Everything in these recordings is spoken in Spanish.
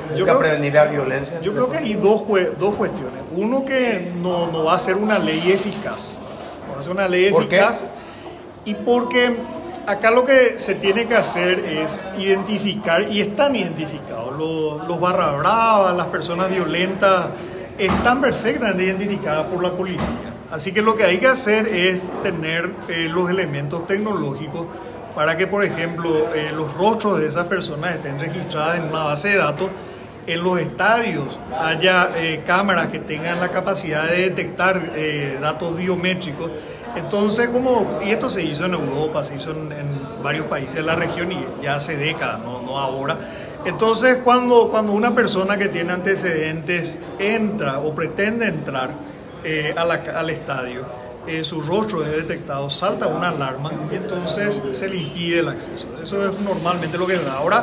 Busca prevenir la violencia. Yo creo que hay dos cuestiones. Uno, que no va a ser una ley eficaz. No va a ser una ley eficaz. Y porque acá lo que se tiene que hacer es identificar, y están identificados, los barra bravas, las personas violentas, están perfectamente identificadas por la policía. Así que lo que hay que hacer es tener los elementos tecnológicos para que, por ejemplo, los rostros de esas personas estén registradas en una base de datos. En los estadios haya cámaras que tengan la capacidad de detectar datos biométricos. Entonces, y esto se hizo en Europa, se hizo en varios países de la región y ya hace décadas, no ahora. Entonces, cuando una persona que tiene antecedentes entra o pretende entrar al estadio, su rostro es detectado, salta una alarma y entonces se le impide el acceso. Eso es normalmente lo que da. Ahora,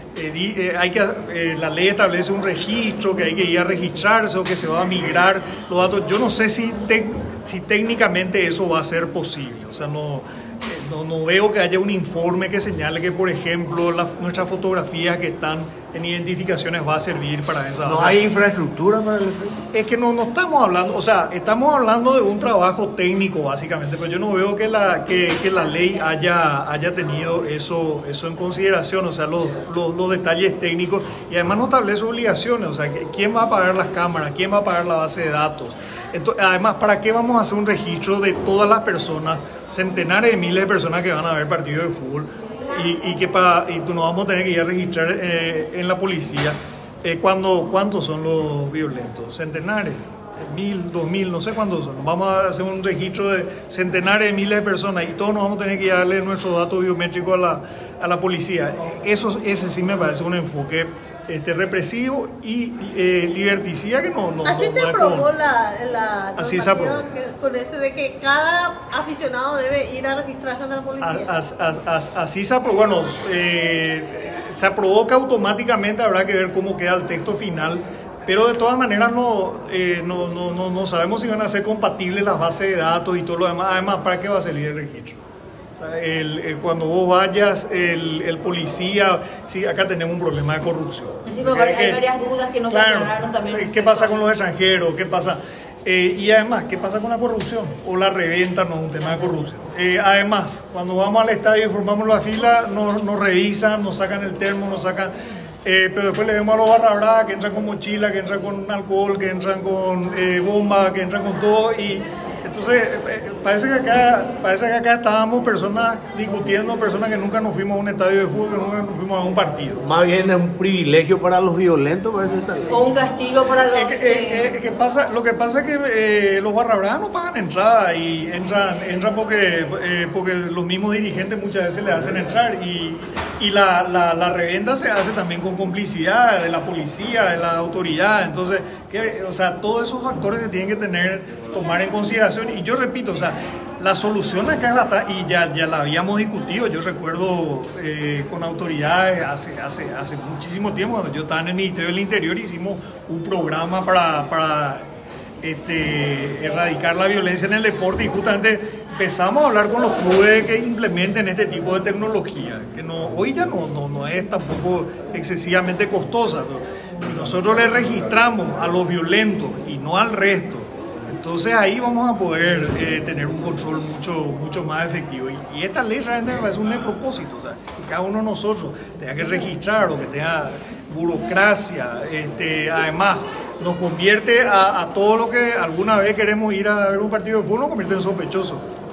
la ley establece un registro, que hay que ir a registrarse o que se va a migrar los datos. Yo no sé si técnicamente eso va a ser posible. O sea, no veo que haya un informe que señale que, por ejemplo, nuestras fotografías que están en identificaciones va a servir para esa. ¿No hay infraestructura para el efecto? Es que no estamos hablando, o sea, estamos hablando de un trabajo técnico básicamente, pero yo no veo que la ley haya tenido eso en consideración, o sea, los detalles técnicos, y además no establece obligaciones, o sea, quién va a pagar las cámaras, quién va a pagar la base de datos. Entonces, además, ¿para qué vamos a hacer un registro de todas las personas, centenares de miles de personas que van a ver partidos de fútbol y nos vamos a tener que ir a registrar en la policía? ¿Cuántos son los violentos? ¿Centenares? 1.000, 2.000, no sé cuántos son. Vamos a hacer un registro de centenares de miles de personas y todos nos vamos a tener que darle nuestros datos biométricos a la policía. Ese sí me parece un enfoque represivo y liberticida que no. Así se aprobó la así se aprobó. Con ese de que cada aficionado debe ir a registrarse en la policía. Así se aprobó. Bueno, se aprobó que automáticamente habrá que ver cómo queda el texto final, pero de todas maneras no sabemos si van a ser compatibles las bases de datos y todo lo demás. Además, ¿para qué va a salir el registro? O sea, cuando vos vayas, el policía, sí, acá tenemos un problema de corrupción. Sí, pero hay varias dudas que no se aclararon también. ¿Qué pasa con los extranjeros? ¿Qué pasa? Y además, ¿qué pasa con la corrupción? O la reventa no es un tema de corrupción. Además, cuando vamos al estadio y formamos la fila, nos revisan, nos sacan el termo, nos sacan... pero después le vemos a los barra bravas que entran con mochila, que entran con alcohol, que entran con bomba, que entran con todo. Y entonces parece que acá estábamos personas discutiendo, personas que nunca nos fuimos a un estadio de fútbol, que nunca nos fuimos a un partido. Más bien es un privilegio para los violentos, parece esta ley. O un castigo para los... Lo que pasa es que los barra bravas no pagan entrada y entran porque los mismos dirigentes muchas veces le hacen entrar y la reventa se hace también con complicidad de la policía, de la autoridad. Entonces, o sea, todos esos factores se tienen que tomar en consideración. Y yo repito, o sea, la solución acá es bastante, y ya la habíamos discutido. Yo recuerdo con autoridades hace muchísimo tiempo, cuando yo estaba en el Ministerio del Interior, hicimos un programa para erradicar la violencia en el deporte, y justamente empezamos a hablar con los clubes que implementen este tipo de tecnología, que hoy ya no es tampoco excesivamente costosa, pero si nosotros le registramos a los violentos y no al resto, entonces ahí vamos a poder tener un control mucho más efectivo. Y esta ley realmente me parece un despropósito, o sea, que cada uno de nosotros tenga que registrar o que tenga burocracia. Además, nos convierte a todo lo que alguna vez queremos ir a ver un partido de fútbol, nos convierte en sospechosos.